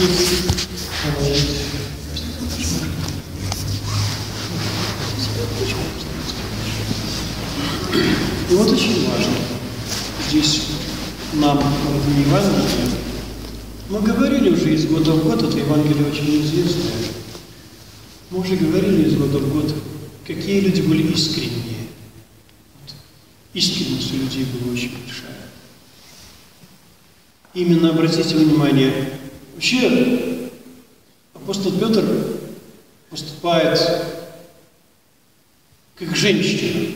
И вот очень важно, здесь нам в этом Евангелии, мы говорили уже из года в год, это Евангелие очень известное, мы уже говорили из года в год, какие люди были искренние. Искренность у людей была очень большая. Именно, обратите внимание, вообще апостол Петр поступает как женщина.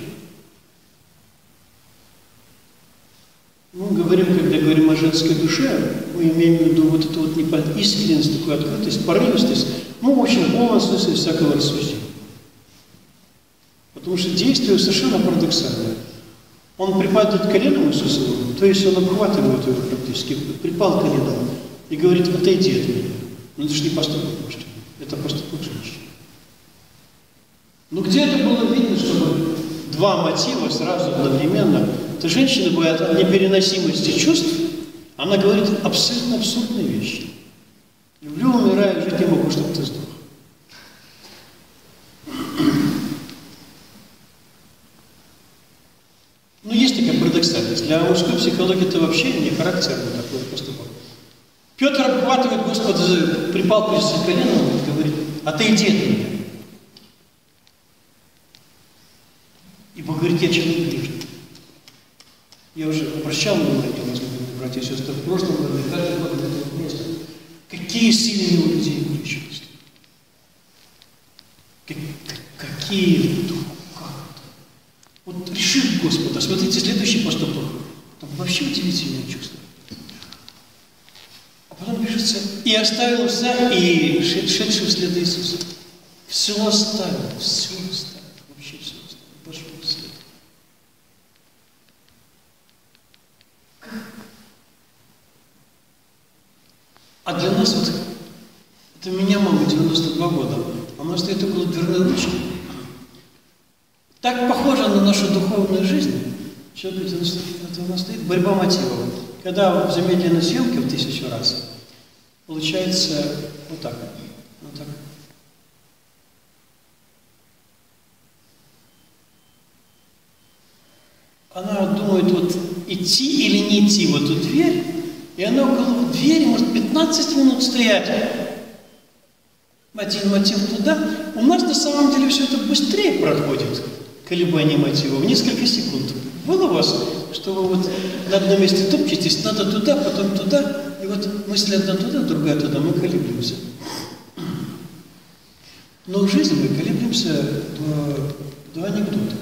Мы говорим, когда говорим о женской душе, мы имеем в виду вот эту вот искренность, такую открытость, порывистость, ну, в общем, в полном смысле всякого рассуждения. Потому что действие совершенно парадоксальное. Он припадает коленом Иисусову, то есть он обхватывает его практически, припал коленом и говорит: отойди от меня. Ну это же не поступок мужчины, это поступок женщины. Но где это было видно, чтобы два мотива сразу одновременно? Эта женщина бывает от непереносимости чувств, она говорит абсолютно абсурдные вещи. Люблю, умираю, жить не могу, чтобы ты сдох. Ну, есть такая парадоксальность. Для мужской психологии это вообще не характерный такой поступок. Петр обхватывает Господа, припал перед коленом и говорит: отойди от меня. И Бог говорит: я человек грешный. Я уже обращал внимание, возможно, братья и сестры, в прошлом году, и каждый год в этом месте. Какие сильные у людей были чувства. Какие духи. Вот решив Господа, смотрите, следующий поступок. Там вообще удивительное чувство. А потом пишется: и оставил все, и шедший вслед Иисуса. Все оставил, вообще все оставил, пошел вслед. А для нас вот, это меня мама 92 года, она стоит около дверной ручки. Так похоже на нашу духовную жизнь. Человек, это у нас стоит борьба мотивов. Когда в замедленной съемке в 1000 раз, получается вот так. Вот так. Она думает, вот идти или не идти в эту дверь, и она около двери может 15 минут стоять. Один мотив туда. У нас на самом деле все это быстрее проходит. Колебания мотива в несколько секунд. Было у вас, что вы вот на одном месте топчетесь, надо туда, потом туда, и вот мысль одна туда, другая туда, мы колеблемся. Но в жизни мы колеблемся до анекдота.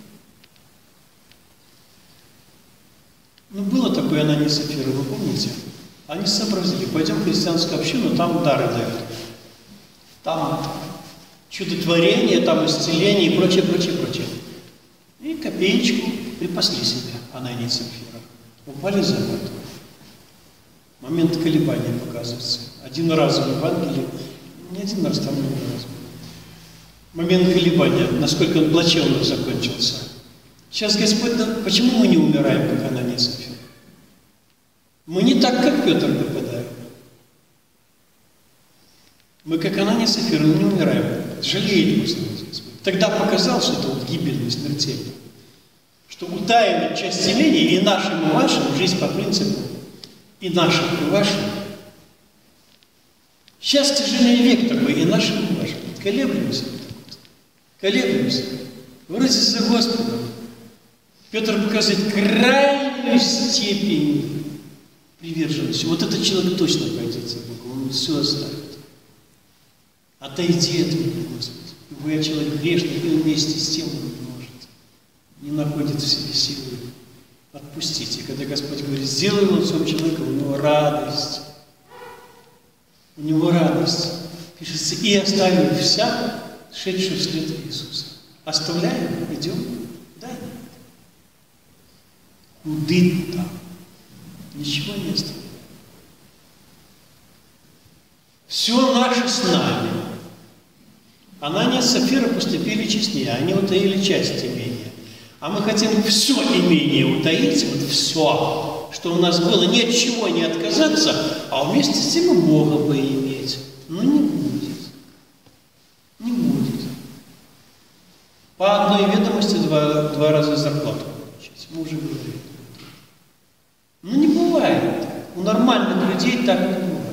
Ну, было такое Анания и Сапфира, вы помните? Они сообразили: пойдем в христианскую общину, там дары дают. Там чудотворение, там исцеление и прочее, прочее, прочее. И копеечку припасли себе Анания и Сапфира. Упали за воду. Момент колебания показывается. Один раз в Евангелии, не один раз, там много раз. Момент колебания, насколько он плачевно закончился. Сейчас Господь, почему мы не умираем, как Анания и Сапфира? Мы не так, как Петр, попадаем. Мы, как Анания и Сапфира, не умираем. Жалеет Господь. Тогда показал, что это вот гибельное, смертельно. Что утаивает часть имения и нашим, и вашим, жизнь по принципу, и нашим, и вашим. Сейчас, к сожалению, век такой, и нашим, и вашим. Колеблемся. Колеблемся. Вроде за Господом. Петр показывает крайнюю степень приверженности. Вот этот человек точно пойдет за Богом, он все оставит. Отойди от меня, Господи. Ибо я человек грешный, и вместе с тем он не может. Не находит в себе силы. Отпустите. Когда Господь говорит: сделай лучшим человеком, у него радость. У него радость. Пишется: и оставим вся, шедшую вслед Иисуса. Оставляем, идем? Да, нет. Куды там? Ничего не оставим. Все наше с нами. Анания и Сапфира поступили честнее, они утаили часть имения. А мы хотим все имение утаить, вот все, что у нас было ни от чего не отказаться, а вместе с тем и Бога поиметь. Но не будет. Не будет. По одной ведомости два раза зарплату получить. Мы уже говорили. Ну не бывает. У нормальных людей так не бывает.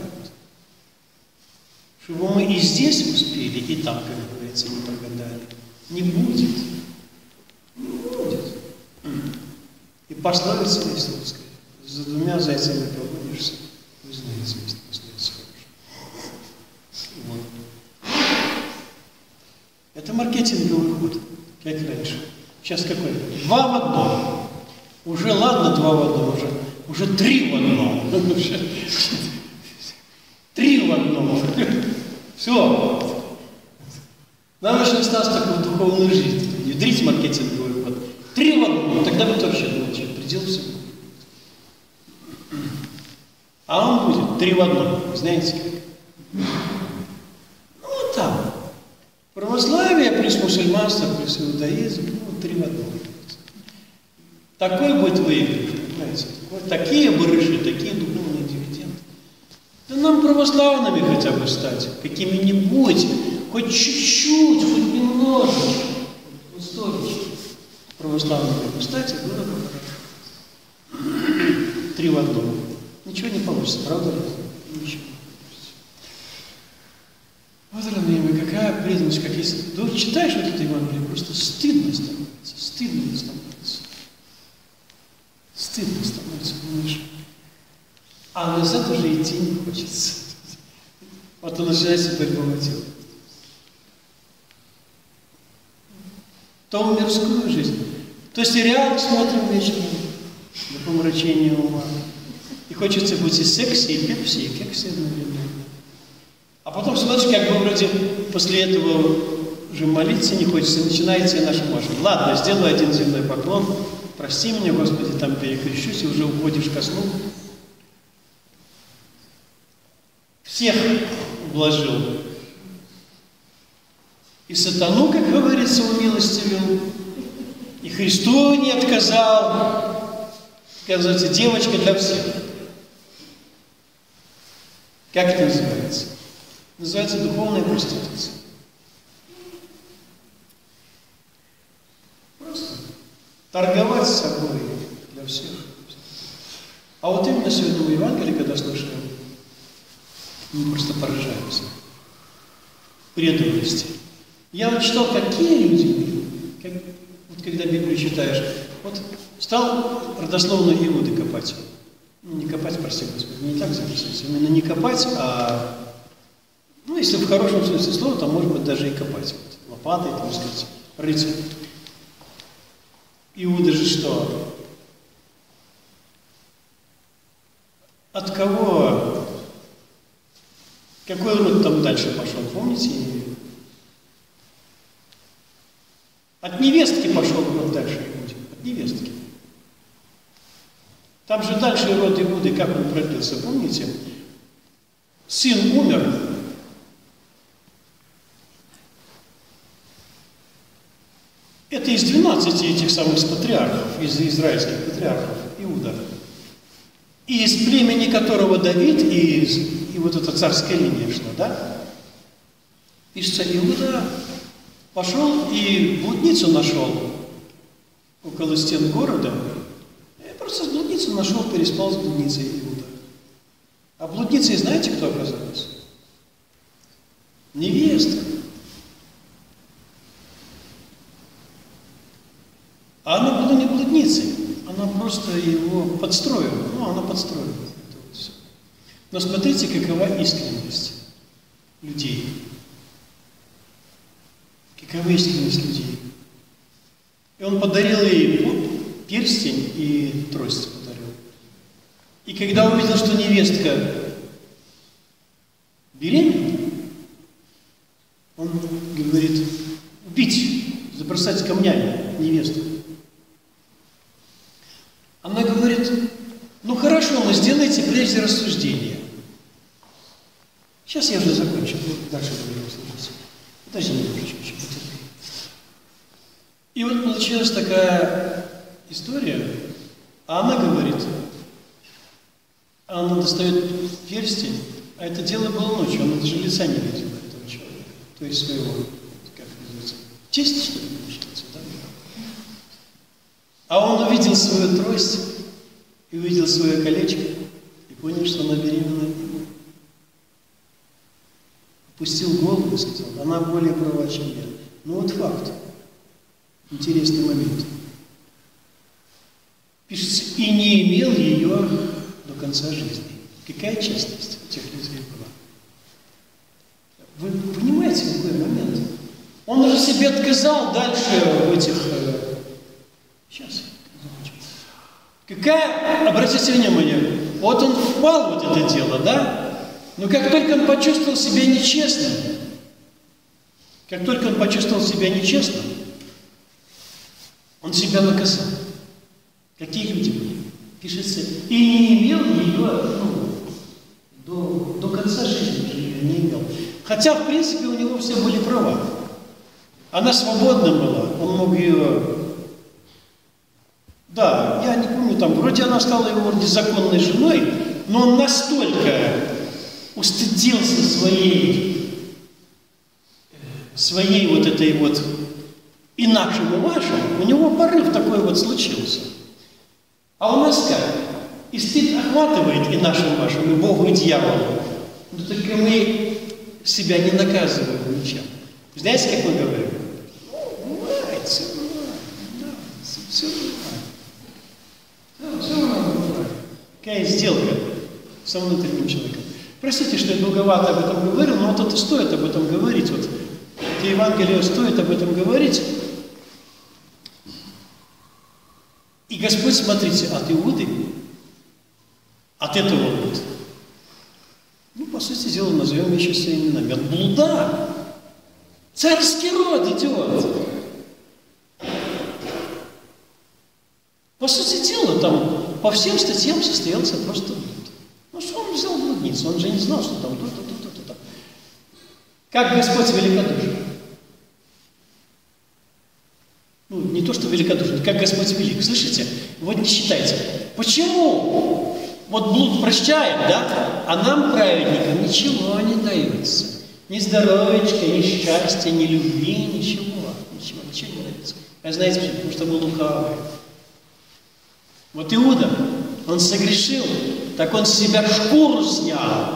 Чтобы мы и здесь успели, и там, как говорится, не прогадали. Не будет. Не будет. И пословица есть русская. За двумя зайцами погонишься, вы знаете, есть пословица хорошая. Вот. Это маркетинговый ход, как раньше. Сейчас какой? 2 в 1. Уже ладно 2 в 1, уже 3 в 1. 3 в 1. Все. Нам еще осталось такую духовную жизнь. Внедрить маркетинговый ход. 3 в 1. Тогда вы вообще думаете, предел всего. А он будет 3 в 1. Знаете как? Ну вот там. Православие плюс мусульманство плюс иудаизм, ну, 3 в 1. Такой будет выигрыш, понимаете? Такие барыши, такие духовные дивиденды. Да нам православными хотя бы стать, какими-нибудь, хоть чуть-чуть, хоть немножко, вот столечки православными стать, и было бы хорошо. 3 в 1. Ничего не получится, правда? Ничего. Вот, родные мои, какая преданность, как есть. Да вот читаешь вот это Евангелие, просто стыдно становится, стыдно становится. Стыдно становится, думаешь. А назад уже идти не хочется. Вот он начинается борьба мотива. То в мирскую жизнь. То есть сериал смотрим вечером до помрачения ума. И хочется быть и секси, и пепси, и кекси одновременно. А потом смотришь, как бы вроде после этого уже молиться не хочется, начинаете нашу Машу. Ладно, сделаю один земной поклон, прости меня, Господи, там перекрещусь, и уже уходишь ко сну. Всех ублажил. И сатану, как говорится, умилостивил, и Христу не отказал. Оказывается, девочка для всех. Как это называется? Называется духовная проституция. Просто торговать с собой для всех. А вот именно сегодня в Евангелии, когда слушаем, мы просто поражаемся. Преданности. Я вот читал, какие люди были. Вот когда Библию читаешь, вот стал родословную Иуды копать. Ну, не копать, прости Господи, не так записывать. Именно не копать, а... Ну, если в хорошем смысле слова, то, может быть, даже и копать. Вот, лопатой, так сказать, рыть. Иуда же что? От кого? Какой род там дальше пошел, помните? От невестки пошел род дальше Иуде. От невестки. Там же дальше род Иуды, как он продлился, помните? Сын умер. Это из 12 этих самых патриархов, из израильских патриархов, Иуда. И из племени которого Давид, и вот эта царская линия шла, да? Пишется, Иуда пошел и блудницу нашел около стен города. И просто блудницу нашел, переспал с блудницей Иуда. А блудницей знаете, кто оказалась? Невеста. А она была не блудницей, она просто его подстроила. Ну, она подстроила это вот все. Но смотрите, какова искренность людей. Какова искренность людей. И он подарил ей перстень и трость подарил. И когда увидел, что невестка беременна, он говорит, убить, забросать камнями невесту. Она говорит, ну хорошо, но сделайте прежде рассуждение. Сейчас я уже закончу, дальше будем слушать. Подожди немножечко еще. И вот получилась такая история, а она говорит, А она достает перстень, а это дело было ночью, она даже лица не видела этого человека, то есть своего, как называется, честь, что ли, считается, да? А он увидел свою трость, и увидел свое колечко, и понял, что она беременна от него. Опустил голову и сказал, она более права, чем я. Ну вот факт. Интересный момент. Пишется, и не имел ее до конца жизни. Какая честность у тех людей была? Вы понимаете, какой момент? Он уже себе отказал дальше в этих... Сейчас. Какая, обратите внимание, вот он впал в это дело, да? Но как только он почувствовал себя нечестным, он себя наказал. Какие люди были? Пишется, и не имел ее до конца жизни уже не имел. Хотя, в принципе, у него все были права. Она свободна была, он мог ее... Да, я не помню, там, вроде она стала его незаконной женой, но он настолько устыдился своей вот этой вот и нашему вашему, у него порыв такой вот случился. А у нас как? И стыд охватывает и нашим вашим, и Богу, и дьяволу. Но только мы себя не наказываем ничем. Знаете, как мы говорим? Бывает, все бывает. Все бывает. Какая сделка со внутренним человеком. Простите, что я долговато об этом говорил, но вот это стоит об этом говорить. Вот это Евангелие стоит об этом говорить. И Господь, смотрите, от Иуды, от этого вот, ну, по сути дела, назовем еще своими именами, от блуда, царский род идет. По сути дела, там по всем статьям состоялся просто блуд. Ну, что он взял блудницу? Он же не знал, что там то-то. Как Господь великодушен. Ну, не то, что великодушен, как Господь велик. Слышите? Вот не считайте. Почему? Вот блуд прощает, да? А нам, праведникам, ничего не дается. Ни здоровечка, ни счастья, ни любви, ничего не дается. А знаете почему? Потому что мы лукавые. Вот Иуда, он согрешил, так он с себя шкуру снял.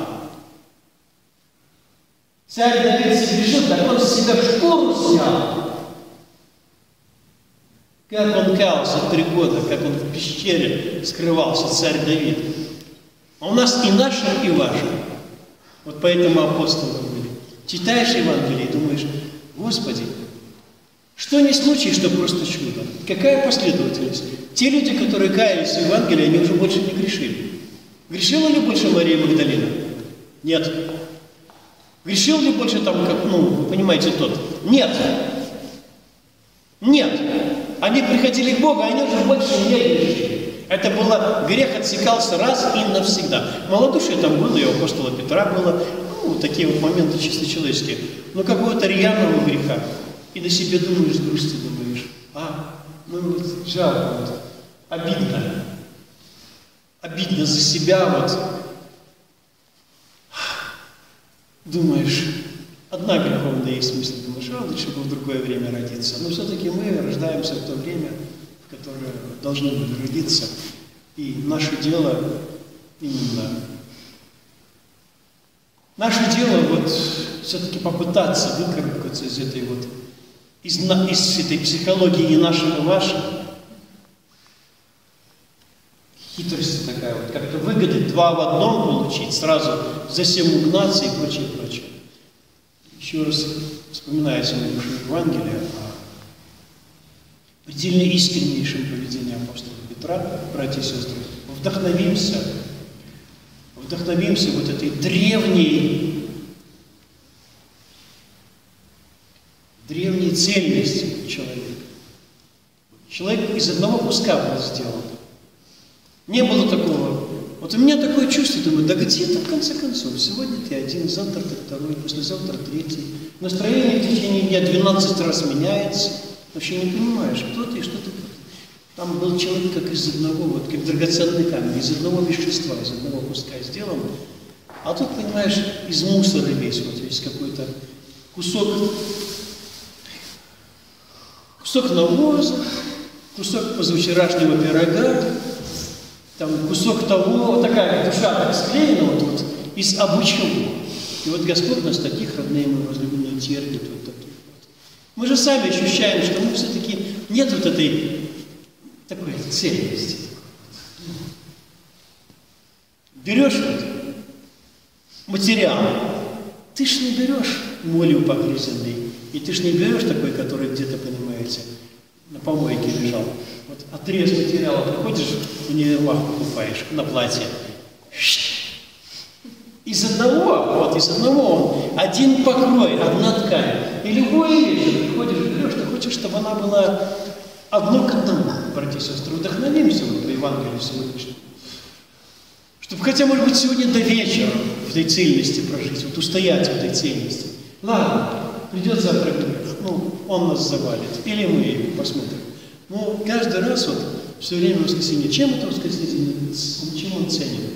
Царь Давид согрешил, так он с себя шкуру снял. Как он каялся 3 года, как он в пещере скрывался, царь Давид. А у нас и наши, и ваши. Вот поэтому апостолы были. Читаешь Евангелие и думаешь, Господи, что не случай, что просто чудо. Какая последовательность? Те люди, которые каялись в Евангелии, они уже больше не грешили. Грешила ли больше Мария Магдалина? Нет. Грешил ли больше там, как, вы понимаете, тот? Нет. Нет. Они приходили к Богу, они уже больше не грешили. Это было, грех отсекался раз и навсегда. Малодушие там было, и у апостола Петра было, такие вот моменты чисто человеческие. Но какого-то рьяного греха. И на себе думаешь, с грустью думаешь, вот жалко, вот, обидно. Обидно за себя, вот. Думаешь, одна греховная есть мысль, думаешь, лучше бы в другое время родиться. Но все-таки мы рождаемся в то время, в которое должны были родиться. И наше дело именно... Наше дело вот все-таки попытаться выкарабкаться из этой вот, из этой психологии не нашего, вашего. Хитрость такая вот, как-то выгоды 2 в одном получить, сразу за 7 угнаться и прочее, прочее. Еще раз вспоминается наше Евангелие о предельно искреннейшем поведении апостола Петра, братья и сестры. Вдохновимся вот этой древней цельностью человека. Человек из одного куска был сделан. Не было такого. Вот у меня такое чувство, думаю, да где-то в конце концов, сегодня ты один, завтра ты второй, послезавтра третий. Настроение в течение дня 12 раз меняется. Вообще не понимаешь, кто ты и что ты. Там был человек как из одного, вот как драгоценный камень, из одного вещества, из одного куска сделан. А тут, понимаешь, из мусора весь, вот есть какой-то кусок навоза, кусок позавчерашнего пирога, там кусок того, вот такая душа так склеена вот из обучего. И вот Господь нас таких, родные мы возлюбленные, терпит вот таких вот. Мы же сами ощущаем, что мы все-таки нет вот этой такой цельности. Берешь вот материал, ты ж не берешь молью погрызенный, и ты ж не берешь такой, который где-то, понимаете, на помойке лежал. Вот отрез материала, приходишь, в универмаг покупаешь на платье. Из одного один покрой, одна ткань. И любую вещь приходишь, берешь, ты хочешь, чтобы она была одно к одному. Братья и сестры, вдохновимся по Евангелию сегодняшнему. Чтобы хотя, может быть, сегодня до вечера в этой цельности прожить, вот устоять в этой цельности. Ладно, придет завтра грех, он нас завалит, или мы посмотрим. Но каждый раз вот все время воскресенье, чем это воскресенье, чем он ценен?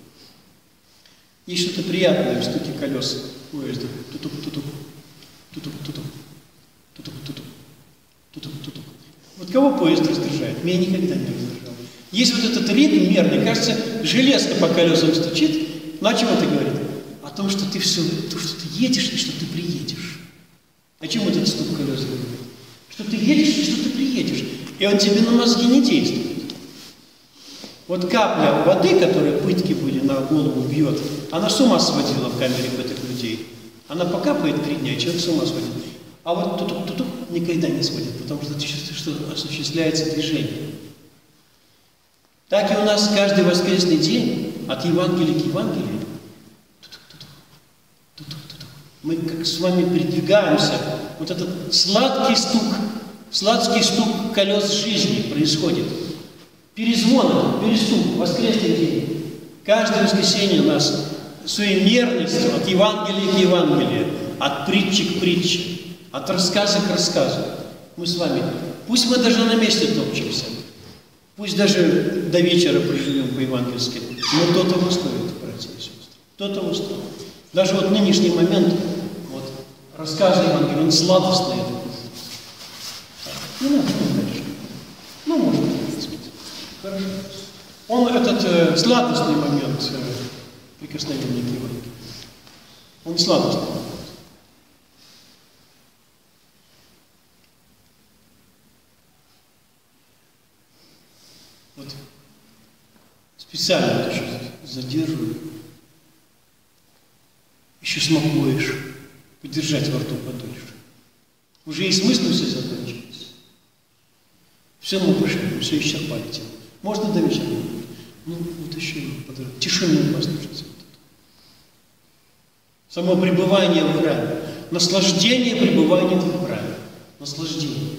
Есть что-то приятное в стуке колес поезда. Тутук-тутук, тутук-тутук, тутук-тутук, тутук-тутук. Вот кого поезд раздражает? Меня никогда не раздражал. Есть вот этот ритм мерный, кажется, железка по колесам стучит. Но о чем это говорит? О том, что ты все, что ты едешь и что ты приедешь. О чем этот стук колес говорит? Что ты едешь и что ты приедешь. И он тебе на мозги не действует. Вот капля воды, которая пытки были на голову бьет, она с ума сводила в камере этих людей. Она покапает 3 дня, и человек с ума сводит. А вот тутук-тутук никогда не сводит, потому что ты чувствуешь, что осуществляется движение. Так и у нас каждый воскресный день, от Евангелия к Евангелию, тутук-тутук, тутук-тутук, мы как с вами передвигаемся, вот этот сладкий стук колес жизни происходит. Перезвон, перестук, воскресный день. Каждое воскресенье у нас суеверностью от Евангелия к Евангелию, от притчи к притче, от рассказа к рассказу. Мы с вами, пусть мы даже на месте топчемся, пусть даже до вечера проживем по-евангельски, но то того стоит, братья и сестры, то того стоит. Даже вот нынешний момент, вот, рассказы Евангелия, он сладостный. Не надо, конечно. Может быть. Хорошо. Он этот сладостный момент прикосновения к Евангелию. Он сладостный момент. Вот специально вот еще задерживаю. Еще смакуешь, подержать во рту подольше. Уже и смысл все закончились. Все мы пошли, все исчерпали тему. Можно до вечера? Вот еще тишину послушать. Само пребывание в храме. Наслаждение пребывания в храме. Наслаждение.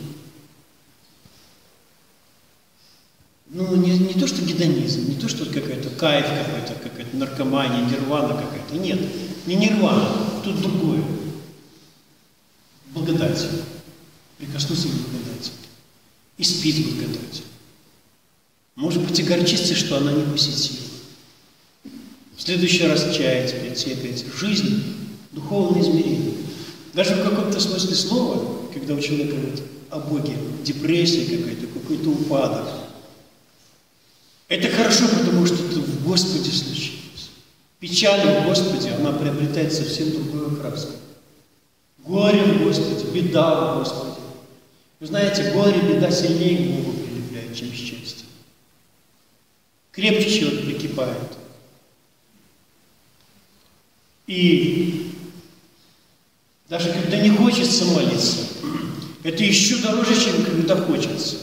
Не то, что гедонизм, не то, что какой-то кайф какой-то, какая-то наркомания, нирвана какая-то. Нет, не нирвана, тут другое. Благодать. Прикоснуться к благодати. И спить благодать. Может быть, и горчиться, что она не посетила. В следующий раз чаять, опять. Жизнь, духовное измерение. Даже в каком-то смысле слова, когда у человека о Боге депрессия какой-то упадок. Это хорошо, потому что это в Господе случилось. Печаль в Господе, она приобретает совсем другую окраску. Горе в Господе, беда в Господе. Вы знаете, горе, беда сильнее к Богу прилепляет, чем счастье. Крепче человек прикипает. И даже когда не хочется молиться, это еще дороже, чем когда хочется.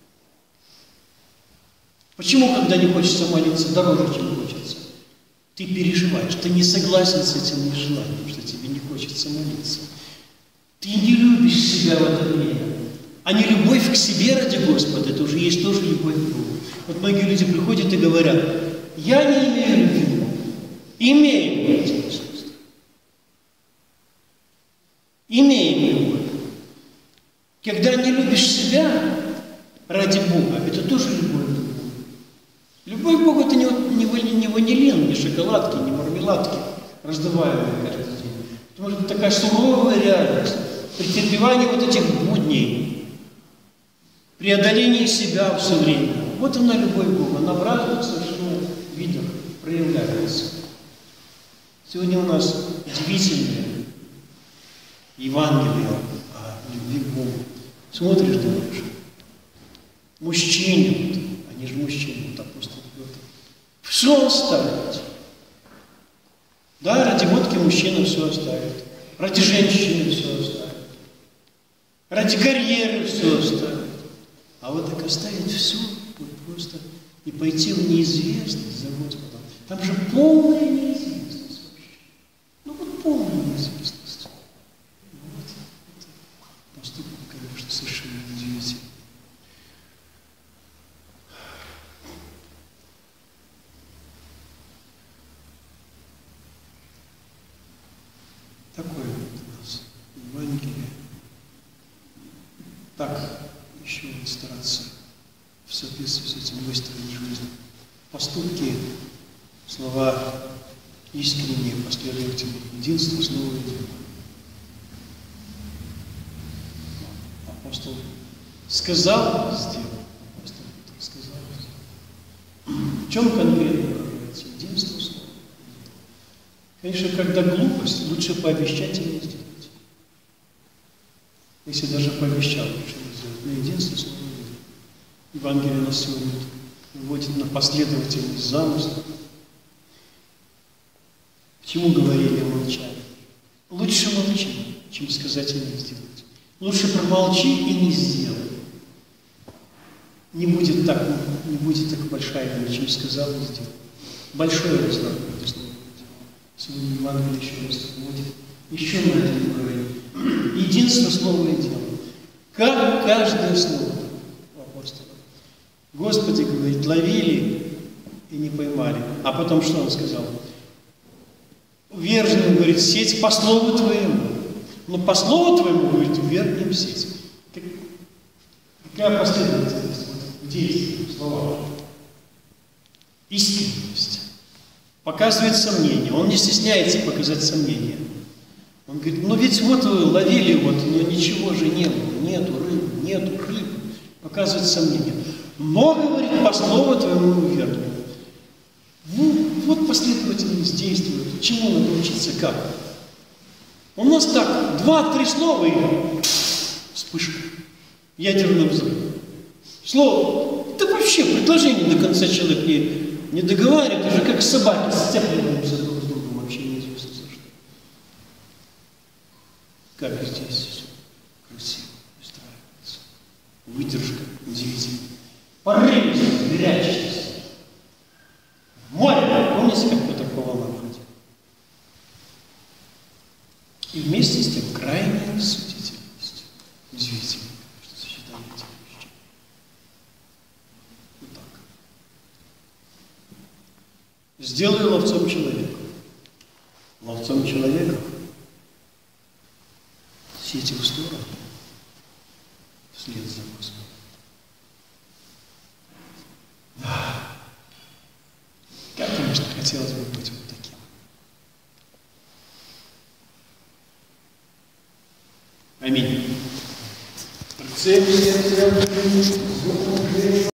Почему, когда не хочется молиться, дороже, чем хочется? Ты переживаешь, ты не согласен с этим нежеланием, что тебе не хочется молиться. Ты не любишь себя в это время. А не любовь к себе ради Господа, это уже есть тоже любовь к Богу. Вот многие люди приходят и говорят: я не имею любви к Богу. Имею, братья и сестры. Имеем любовь. Когда не любишь себя ради Бога, это тоже любовь к Богу. Любовь к Богу — это не ванилин, не шоколадки, не мармеладки, раздаваемые каждый день. Это может быть такая суровая реальность, претерпевание вот этих будней, преодоление себя все время. Вот она, любовь к Богу, она в разных совершенно видах проявляется. Сегодня у нас удивительное Евангелие о любви к Богу. Смотришь, думаешь, мужчине, вот, они же мужчины, вот апостол Петр, все оставить. Да, ради водки мужчина все оставит, ради женщины все оставит, ради карьеры все оставит. А вот так оставить все, вот просто и пойти в неизвестность за Господом. Там же полная неизвестность вообще. Ну вот полная неизвестность. Вот это поступок, конечно, совершенно удивительный. Такое вот у нас Евангелие. Так еще вот стараться в соответствии с этим выстроить жизнь. Поступки, слова искренние, последовательные, единство, слово и дело. Апостол сказал, сделал. Апостол Петр сказал, сделал. В чем конкретно проявляется единство, слова? Конечно, когда глупость, лучше пообещать и не сделать. Если даже пообещал, лучше не сделать. Но единство, слово и дело. Евангелие нас сегодня выводит на последовательность замысла. К чему говорили о молчании? Лучше молчи, чем сказать и не сделать. Лучше промолчи и не сделай. Не будет так большая вина, чем сказал и сделал. Большой разлад между словом и делом. Сегодня Евангелие еще раз вводит еще на один уровень. Единство слова и дела. Как каждое слово апостола. Господи, говорит, ловили и не поймали. А потом что он сказал? Верженным, говорит, сеть по слову твоему. Но по слову твоему, говорит, вергнем сеть. Какая последовательность в действии, в словах? Искренность. Показывает сомнение. Он не стесняется показать сомнение. Он говорит, ну ведь вот вы ловили, вот, но ничего же не было. Нету рыбы. Показывает сомнение. Но, говорит, по слову твоему вергнем. Вот последовательность действует. Чему надо учиться? Как? У нас так, 2-3 слова и вспышка. Ядерный взрыв. Слово. Да вообще предложение до конца человек не договаривает, уже как собаки сцепливаемся друг с другом, вообще неизвестно за что. Как здесь все красиво устраивается. Выдержка удивительная. Порывистость, горячность. Море. Помните, как Петр по волнам ходил? И вместе с тем крайняя рассудительность. Удивительно, что сочетание этих вещей. Вот так. Сделаю ловцом человека. Ловцом человека сети в сторону вслед за Господом. Как, конечно, хотелось бы быть вот таким. Аминь.